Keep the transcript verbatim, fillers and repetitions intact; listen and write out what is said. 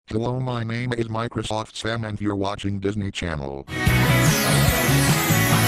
Hello, my name is Microsoft Sam and you're watching Disney Channel.